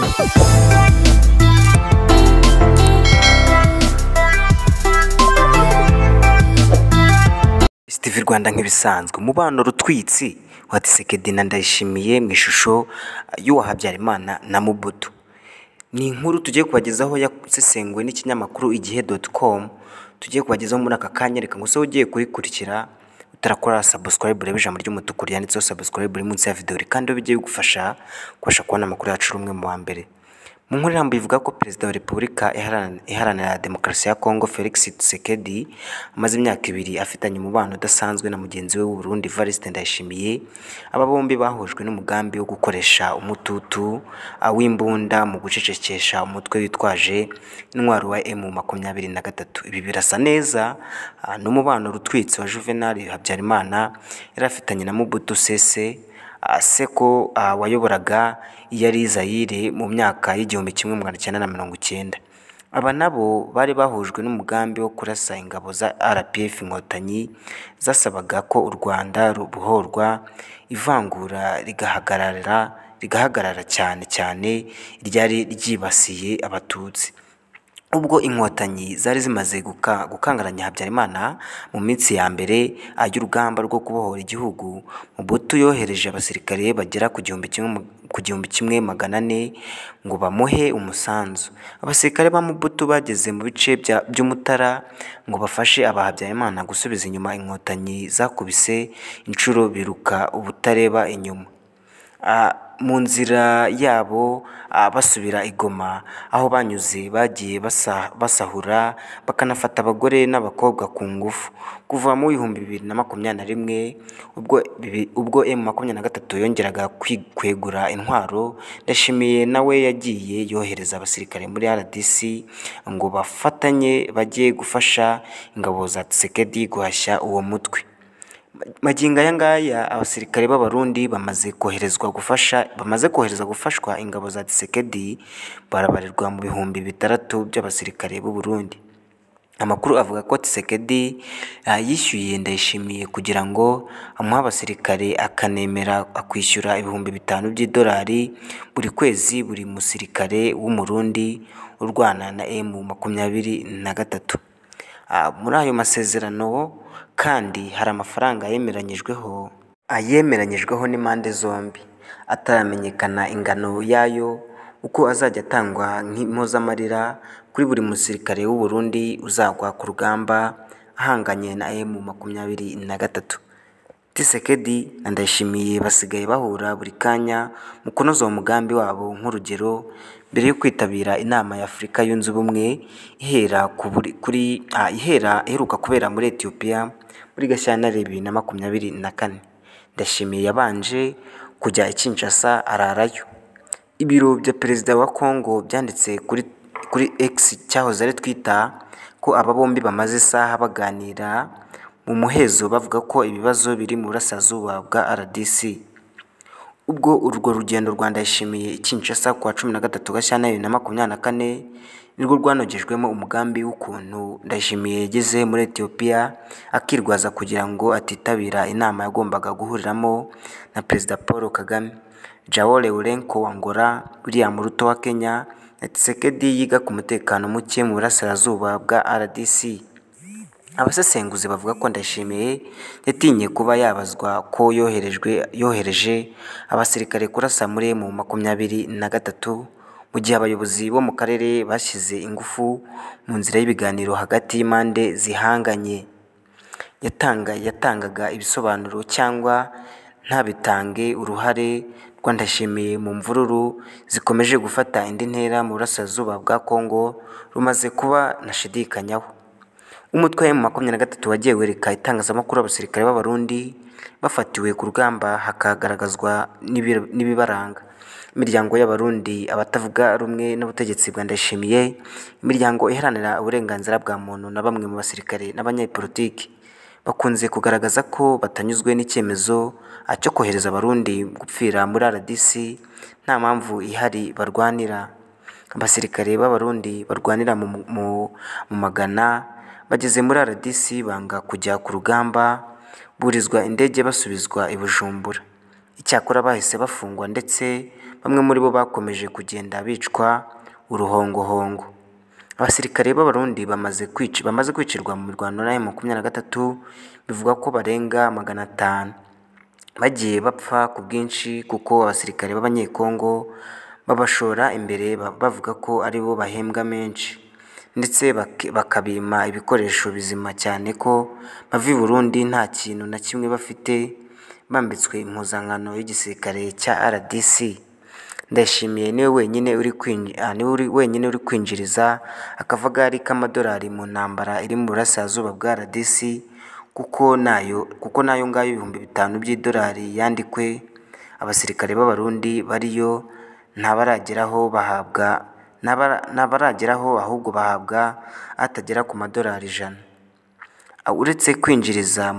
TV Rwanda nk'ibisanzwe umubano rutwitsi wa Tshisekedi na Ndayishimiye mu ishusho y'uwa Habyarimana na Mobutu. Ni inkuru tugiye kubagezaho yasesenguwe n'ikinyamakuru igihe.com, tugiye kubagezaho muri aka kanya. Reka ngo ugiye kuyikurikira utarakora subscribe, reba ijambo ry'umutuku ryanditseho subscribe uri munsi ya video, kandi bigiye bigufasha kubona amakuru yacu rumwe mu wa mbere. Mu nkuru irambuye ivuga ko Perezida wa Repubulika Iharanira Demokarasi ya Kongo Felix Tshisekedi amaze imyaka 2 afitanye umubano udasanzwe na mugenzi we w'u Burundi Evariste Ndayishimiye. Aba bombi bahujwe n'umugambi wo gukoresha umututu w'imbunda mu gucecekesha umutwe witwaje intwaro wa M23. Ibi birasa neza n'umubano rutwitsi wa Juvenal Habyarimana yarafitanye na Mobutu Sese Seko wayoboraga iyari Zaire mu myaka y'1990. Aba nabo bari bahujwe n'umugambi wo kurasa ingabo za RPF Inkotanyi zasabaga ko u Rwanda rubohorwa, ivangura rigahagarara cyane ryari ryibasiye abatutsi. Ubwo Inkotanyi zari zimaze gukangaranya Habyarimana mu minsi ya mbere y'urugamba rwo kubohora igihugu, Mobutu yohereje abasirikare bagera ku 1,400 ngo bamuhe umusanzu. Abasirikare ba Mobutu bageze mu bice by'Umutara ngo bafashe aba Habyarimana gusubiza inyuma Inkotanyi zakubise inshuro biruka ubutareba inyuma. Mu nzira yabo basubira i Goma, aho banyuze bagiye basahura bakanafata abagore n'abakobwa ku ngufu. Kuva mu 2021 ubwo M23 yongeraga kwegura intwaro, Ndayishimiye nawe yagiye yohereza abasirikare muri RDC ngo bafatanye bajye gufasha ingabo za Tshisekedi guhashya uwo mutwe. Magingo aya ngaya abasirikare b'Abarundi bamaze koherezwa gufashwa ingabo za Tshisekedi, barabarirwa mu 6,000 by'abasirikare b'u Burundi. Amakuru avuga ko Tshisekedi yishyuye Ndayishimiye kugira ngo amuhe abasirikare, akanemera akwishyura $5,000 by'idolari buri kwezi buri musirikare w'umurundi urwana na M23. Muri ayo masezerano kandi hari amafaranga yemeranyijweho n'impande zombi, ataramenyekana ingano yayo uko azajya atangwa nk'impozamarira kuri buri musirikare w'u Burundi uzagwa ku rugamba ahanganye na M23. Tshisekedi na Ndayishimiye basigaye bahura buri kanya mu kunoza uwo mugambi wabo. Nk'urugero, mbere yo kwitabira inama ya Afurika yunze ubumwe iheruka kubera muri Ethiopia muri Gashyantare 2024, Ndayishimiye yabanje kujya i Kinshasa ararayo. Ibiro bya Perezida wa Kongo byanditse kuri X cyahoze ari Twitter ko aba bombi bamaze isaha baganira mu muhezo, bavuga ko ibibazo biri mu burasirazuba bwa RDC. Ubwo urwo rugendo rwa Ndayishimiye i Kinshasa ku 13 Gashyantare 2024 nirwo rwanogejwemo umugambi w'ukuntu Ndayishimiye yageze muri Ethiopia akirwaza kugira ngo atitabira inama yagombaga guhuriramo na Perezida Paul Kagame, Joao Lourenco wa Angola, William Ruto wa Kenya na Tshisekedi yiga ku mutekano muke mu burasirazuba bwa RDC. Abasesenguzi bavuga ko Ndayishimiye yatinye kuba yabazwa ko yohereje abasirikare kurasa muri M23, mu gihe abayobozi bo mu karere bashyize ingufu mu nzira y'ibiganiro hagati y'impande zihanganye. Yatangaga ibisobanuro cyangwa ntabitange. Uruhare rwa Ndayishimiye mu mvururu zikomeje gufata indi ntera mu burasirazuba bwa Kongo rumaze kuba nashidikanyaho. Umutwe wa M23 wagiye wereka itangazamakuru abasirikare b'Abarundi bafatiwe ku rugamba, hakagaragazwa n'ibibaranga. Imiryango y'Abarundi, abatavuga rumwe n'ubutegetsi bwa Ndayishimiye, imiryango iharanira uburenganzira bwa muntu na bamwe mu basirikare n'abanyapolitiki bakunze kugaragaza ko batanyuzwe n'icyemezo cyo kohereza Abarundi gupfira muri RDC nta mpamvu ihari barwanira. Abasirikare b'Abarundi barwanira mu Magana bageze muri RDC banga kujya ku rugamba, burizwa indege basubizwa i Bujumbura. Icyakora bahise bafungwa ndetse bamwe muri bo bakomeje kugenda bicwa uruhongohongo. Abasirikare b'Abarundi bamaze kwicirwa mu mirwano na M23 bivuga ko barenga 500 bagiye bapfa ku bwinshi, kuko abasirikare b'Abanyekongo babashora imbere bavuga ko aribo bahembwa menshi, ndetse bakabima ibikoresho bizima cyane ko bava i Burundi nta kintu na kimwe bafite, bambitswe impuzankano y'igisirikare cya RDC. Ndayishimiye niwe wenyine uri kwinjiriza akavagari k'amadolari mu ntambara iri mu burasirazuba bwa RDC, kuko nayo ngayo 5,000 by'idolari yandikwe. Abasirikare b'Abarundi bariyo ntabarageraho ahubwo bahabwa atagera ku madolari 100. Uretse kwinjiza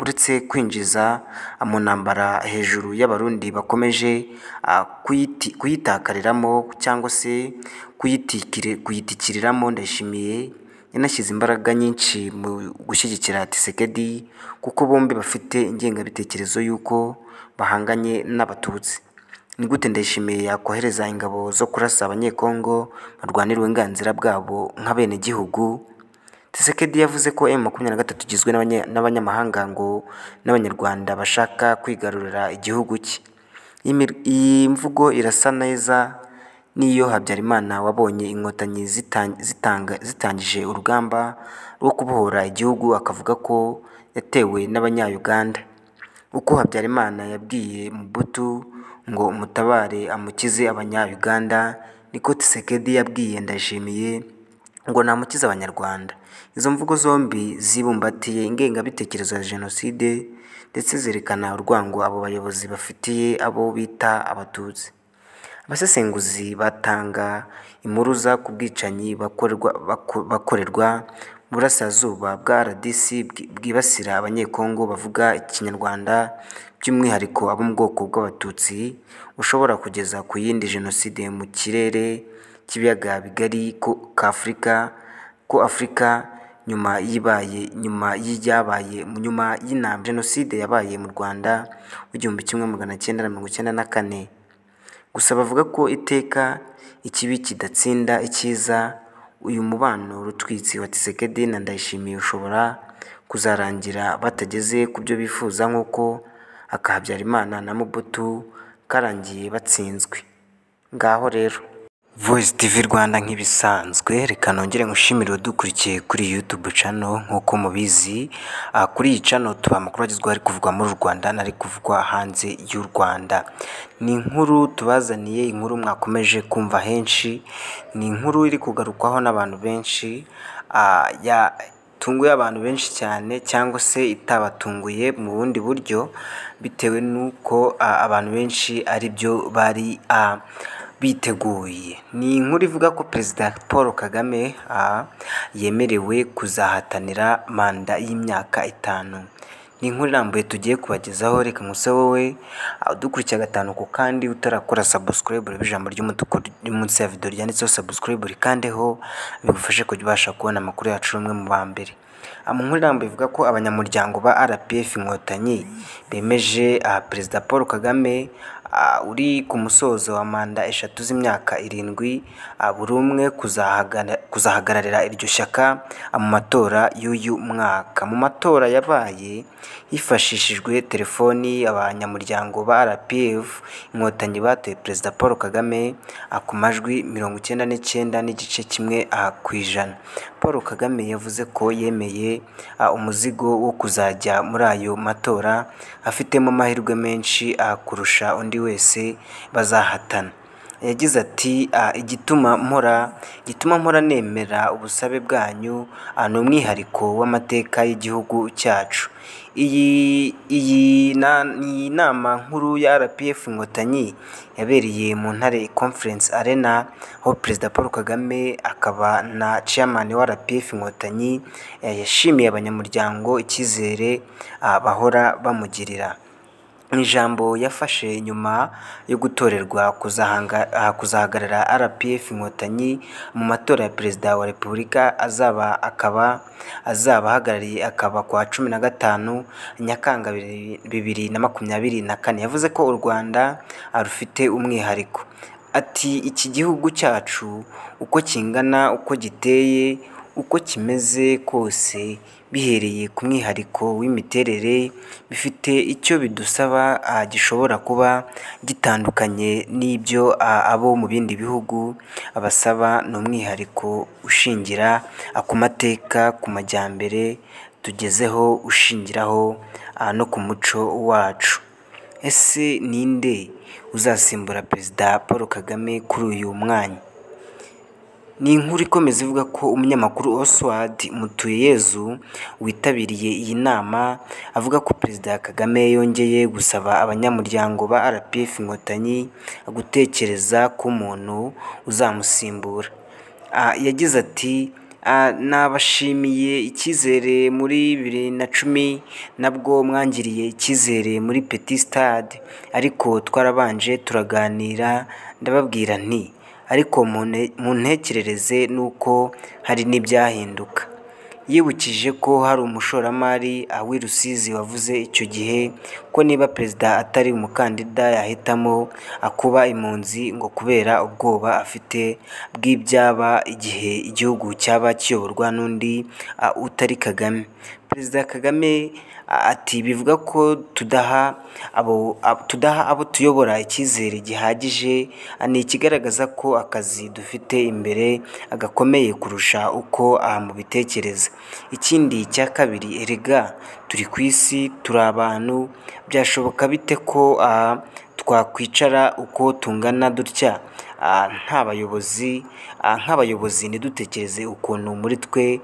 mu ntambara hejuru y'Abarundi bakomeje kuyitakariramo cyangwa se kuyitikiriramo, Ndayishimiye yanashyize imbaraga nyinshi mu gushyigikira Tshisekedi, kuko bombi bafite ingengabitekerezo y'uko bahanganye n'Abatutsi. Ni gute Ndayishimiye yakohereza ingabo zo kurasa Abanyekongo barwanira uburenganzira bwabo nk'abenegihugu? Tshisekedi yavuze ko M23 igizwe n'abanyamahanga ngo n'Abanyarwanda bashaka kwigarurira igihugu cye. Iyi mvugo irasa neza n'iyo Habyarimana wabonye inkotanyi zitangije urugamba rwo kubohora igihugu akavuga ko yatewe n'Abanya-Uganda. Uko Habyarimana yabwiye Mobutu ngo umutabare amukize Abanya-Uganda, niko Tshisekedi yabwiye Ndayishimiye ngo namukize Abanyarwanda. Izo mvugo zombi zibumbatiye ingengabitekerezo ya Jenoside, ndetse zerekana urwango abo bayobozi bafitiye abo bita Abatutsi. Abasesenguzi batanga impuruza ku bwicanyi bakorerwa mu burasirazuba bwa RDC bwibasira Abanyekongo bavuga Ikinyarwanda, by'umwihariko abo mu bwoko bw'Abatutsi, ushobora kugeza ku yindi Jenoside mu kirere cy'ibiyaga bigari ko Afurika nyuma Jenoside yabaye mu Rwanda mu 1994. Gusa bavuga ko iteka ikibi kidatsinda icyiza. Uyu mubano rutwitsi wa Tshisekedi na Ndayishimiye ushobora kuzarangira batageze ku byo bifuza, nk'uko aka Habyarimana na Mobutu karangiye batsinzwe. Ngaho rero Voice TV Rwanda nk'ibisanzwe, reka nongere ngushimire dukurikiye kuri YouTube channel. Nk'uko mubizi, kuri iyi channel tuba amakuru agezweho ari kuvugwa muri Rwanda nari kuvugwa hanze y'u Rwanda. Ni inkuru tubazaniye, inkuru mwakomeje kumva henshi, ni inkuru iri kugarukwaho n'abantu benshi, yatunguye abantu benshi cyane, cyangwa se itabatunguye mu bundi buryo, bitewe n'uko abantu benshi ari byo bari biteguye. Ni inkuru ivuga ko Perezida Paul Kagame yemerewe kuzahatanira manda y'imyaka 5. Ni inkuru irambuye tugiye kubagezaho. Reka nkuse wowe udukurikiye gatanu ku kandi utarakora subscribe, reba ijambo ry'umutuku riri munsi ya video ryanditseho subscribe, rikandeho bigufashe kujya ubasha kubona amakuru yacu rumwe mu ba mbere. Mu nkuru irambuye ivuga ko abanyamuryango ba RPF Inkotanyi bemeje Perezida Paul Kagame uri ku musozo wa manda 3 z'imyaka 7, buri umwe kuzahagararira iryo shyaka mu matora y'uyu mwaka. Mu matora yabaye hifashishijwe telefoni, abanyamuryango ba RPF Inkotanyi batoye Perezida Paul Kagame ku majwi 99.1%. Paul Kagame yavuze ko yemeye umuzigo wo kuzajya muri ayo matora afitemo amahirwe menshi kurusha undi wese bazahatana. Yagize ati igituma mpora nemera ubusabe bwanyu ni umwihariko w'amateka y'igihugu cyacu. Iyi nama nkuru ya RPF Inkotanyi yabereye mu Ntare Conference Arena, aho Perezida Paul Kagame akaba na chairman wa RPF Inkotanyi yashimiye abanyamuryango icyizere bahora bamugirira. mu ijambo yafashe nyuma yo gutorerwa kuzahagarara RPF Inkotanyi mu matora ya Perezida wa Repubulika azaba ahagarariye kuwa 15 Nyakanga 2024, yavuze ko u Rwanda rufite umwihariko. Ati iki gihugu cyacu uko kingana, uko giteye, uko kimeze kose, bihereye ku mwihariko w'imiterere, bifite icyo bidusaba gishobora kuba gitandukanye n'ibyo abo mu bindi bihugu basaba. Ni umwihariko ushingira ku mateka, ku majyambere tugezeho, ushingiraho no ku muco wacu. Ese ninde uzasimbura Perezida Paul Kagame kuri uyu mwanya? Ni inkuru ikomeza ivuga ko umunyamakuru Oswald Mutuyeyezu witabiriye iyi nama avuga ko Perezida Kagame yongeye gusaba abanyamuryango ba RPF Inkotanyi gutekereza ku muntu uzamusimbura. Yagize ati nabashimiye icyizere muri 2010, nabwo mwangiriye icyizere muri Petit Stade, ariko twarabanje turaganira, ndababwira nti ariko mu ntekerereze nuko hari n'ibyahinduka. Yibukije ko hari umushoramari w'i Rusizi wavuze icyo gihe ko niba Perezida atari umukandida yahitamo kuba impunzi, ngo kubera ubwoba afite bw'ibyaba igihe igihugu cyaba kiyoborwa n'undi utari Kagame. Perezida Kagame ati bivuga ko tudaha abo tuyobora icyizere gihagije, ni ikigaragaza ko akazi dufite imbere gakomeye kurusha uko mubitekereza. Ikindi cya kabiri, erega turi ku isi, turi abantu, byashoboka bite ko twakwicara uko tungana dutya nk'abayobozi ntidutekereze ukuntu muri twe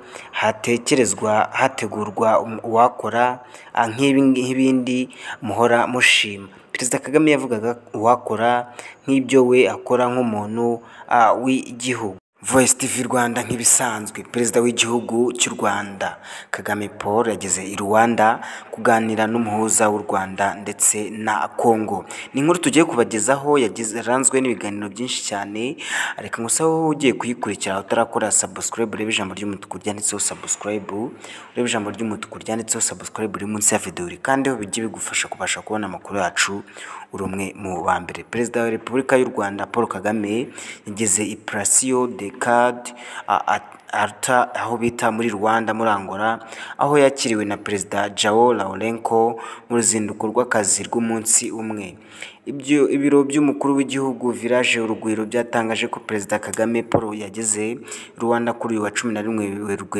hategurwa uwakora nk'ibindi muhora mushima. Perezida Kagame yavugaga uwakora nk'ibyo we akora nk'umuntu w'igihugu. Voice TV Rwanda nk'ibisanzwe, Perezida w'igihugu cy'u Rwanda Kagame Paul yageze i Rwanda kuganira n'umuhuza w'u Rwanda ndetse na Congo. Ni inkuru tugiye kubagezaho yaranzwe n'ibiganiro byinshi cyane. Reka ngusaho ugiye kuyikurikira utarakora subscribe, urebe ijambo ry'umutuku ryanditseho subscribe, urebe ijambo ry'umutuku ryanditseho subscribe uri munsi ya video, kandi bijye bigufasha kubasha kubona amakuru yacu uri umwe mu ba mbere. Perezida wa Repubulika y'u Rwanda Paul Kagame yageze i Palacio de Card Alta, aho bita muri Rwanda muri Angola, aho yakiriwe na Perezida Joao Lourenço mu ruzinduko rw'akazi rw'umunsi umwe. Ibiro by'umukuru w'igihugu Village Urugwiro byatangaje ko Perezida Kagame Paul yageze Rwanda kuri uyu wa 11 Werurwe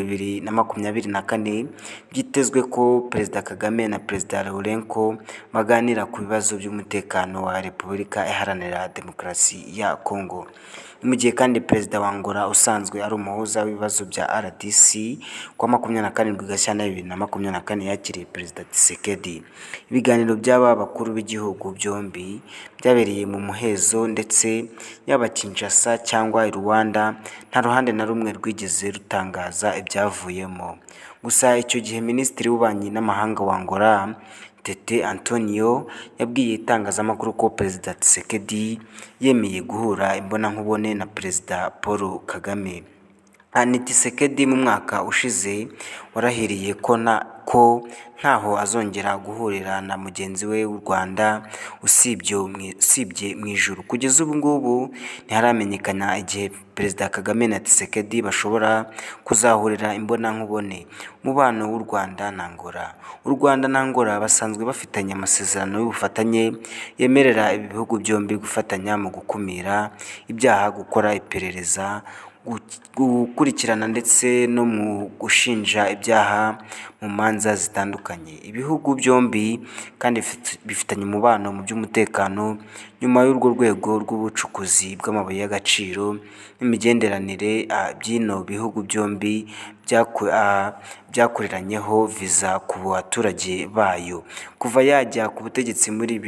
2024. Byitezwe ko Perezida Kagame na Perezida Lourenço baganira ku bibazo by'umutekano wa Repubulika Iharanira Demokarasi ya Congo. Mu gihe kandi Perezida wa Angola usanzwe ari umuhuza w'ibibazo bya RDC kwa 27 Gashyantare 2024 yakiriye Perezida Tshisekedi. Ibiganiro by'aba bakuru b'igihugu byombi byabereye mu muhezo, ndetse yaba Kinshasa cyangwa i Rwanda nta ruhande na rumwe rwigeze rutangaza ibyavuyemo. Gusa icyo gihe Minisitiri w'Ububanyi n'Amahanga wa Angola Tete Antonio yabwiye itangazamakuru ko Perezida Tshisekedi yemeye guhura imbonankubone na Perezida Paul Kagame. Tshisekedi mu mwaka ushize warahiriye ko ntaho azongera guhurira na mugenzi we w'u Rwanda usibye mu ijuru. Kugeza ubu ngubu ntiharamenyekana igihe Perezida Kagame na Tshisekedi bashobora kuzahurira imbonankubone. Umubano w'u Rwanda na Angola. U Rwanda na Angola basanzwe bafitanye amasezerano y'ubufatanye yemerera ibihugu byombi gufatanya mu gukumira ibyaha, gukora iperereza, gukurikirana ndetse no mu gushinja ibyaha mu manza zitandukanye. Ibihugu byombi kandi bifitanye umubano mu by'umutekano nyuma y'urwo rwego rw'ubucukuzi bw'amabuye y'agaciro n'imigenderanire by'ino bihugu byombi byakoreranyeho viza ku baturage bayo. Kuva yajya ku butegetsi muri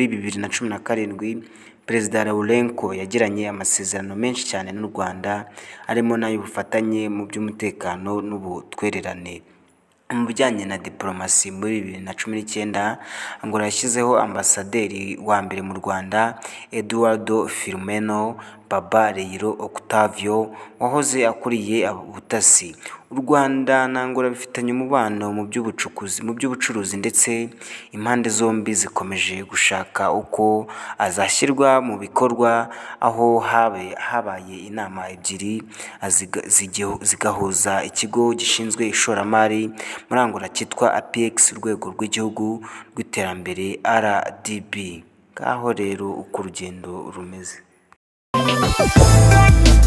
2017, Perezida Lourenço yagiranye amasezerano menshi cyane n'u Rwanda, arimo n'ay'ubufatanye mu by'umutekano n'ubutwererane. mu bijyanye na diplomasi muri 2019 Angola yashyizeho ambasaderi wa mbere mu Rwanda Eduardo Filomeno Baba Leiro Octavio wahoze akuriye ubutasi. U Rwanda na Angola bifitanye umubano mu by'ubucuruzi ndetse impande zombi zikomeje gushaka uko azashyirwa mu bikorwa, aho habaye inama ebyiri zigahuza ikigo gishinzwe ishoramari muri Angola cyitwa APEX, urwego rw'igihugu rw'iterambere RDB. Ngaho rero uko urugendo rumeze.